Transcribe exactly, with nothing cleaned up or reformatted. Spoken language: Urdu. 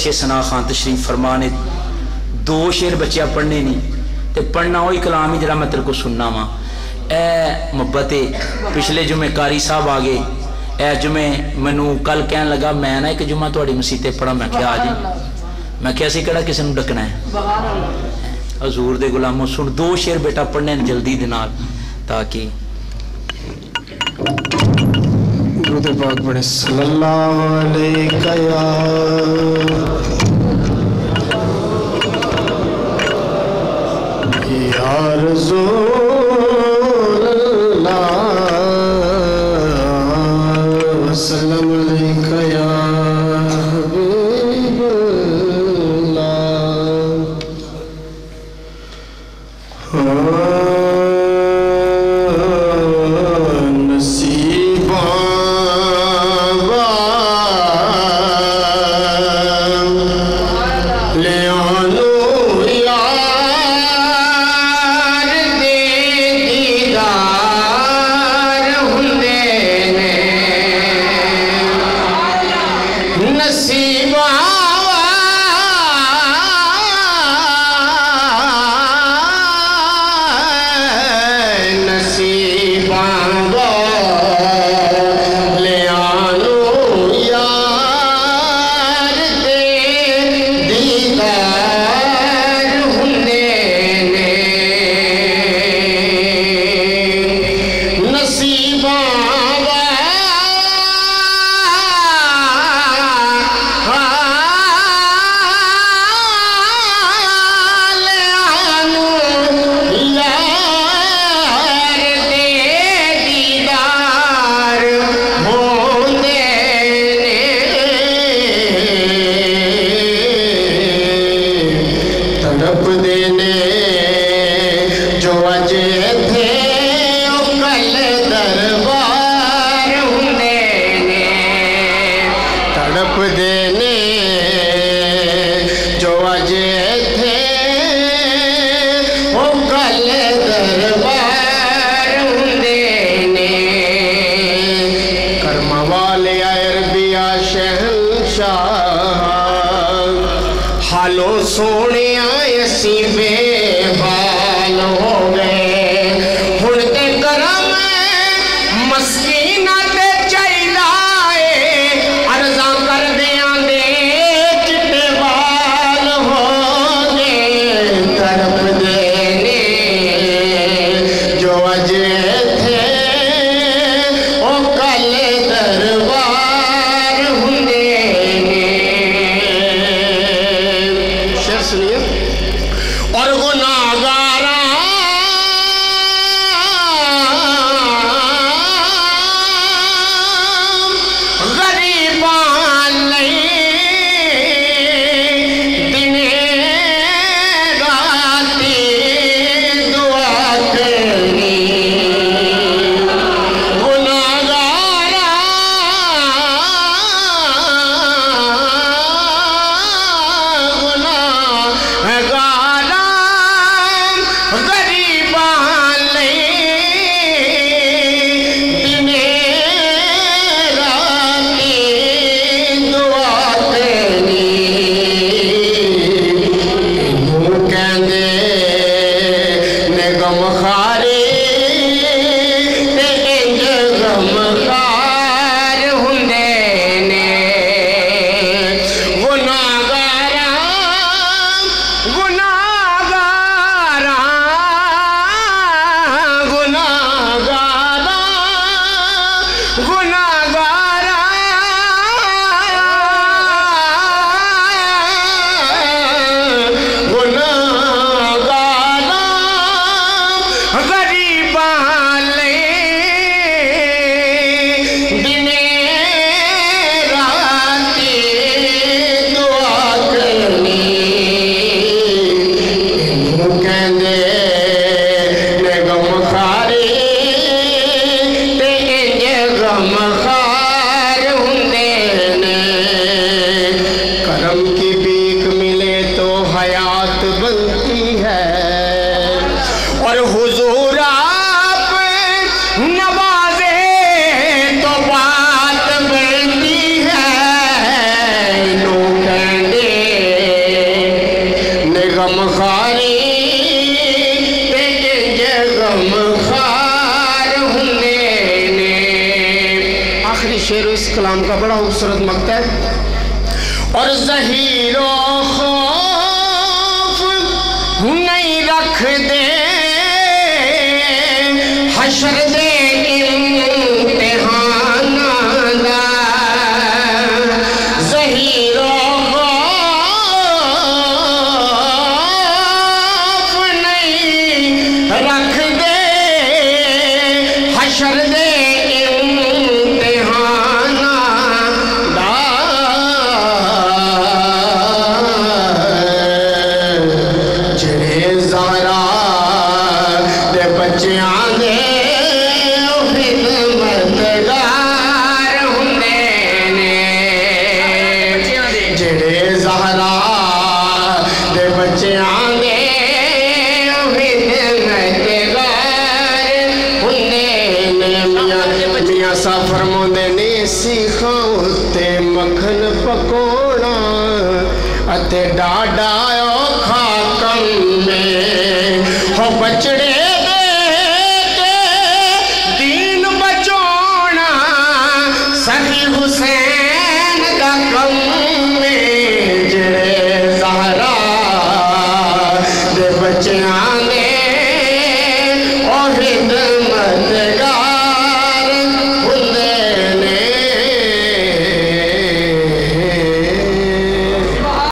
بخش سنا خان تشریف فرمانے دو شعر بچیا پڑھنے نہیں تے پڑھنا ہوئی کلام ہی جڑا میں تیرے کو سننا وا اے محبت پچھلے جمعے قاری صاحب آگے اے جمعے منو کل کہن لگا میں نا ایک جمعہ تہاڈی مسیتے پڑھا میں کیا آ جی میں کیا سی کہڑا کسی نوں ڈکنا ہے حضور دے غلاموں سن دو شعر بیٹا پڑھنے جلدی دے نال تاکہ درود پاک پڑھے صلی اللہ علیہ یا یا رسول اللہ وسلم علیہ یا حبیب اللہ اور وہ امام کا بڑا خوبصورت مقطع ہے. اور ظہیر و خوف نہیں رکھ دے حشر دے امتحان دا. ظہیر و خوف نہیں رکھ دے حشر دے ڈاڈا اوکھا کم میں ہو بچڑے دے کے دین بچونا سخی حسین دا کم میں جڑے زہرا دے بچیاں دے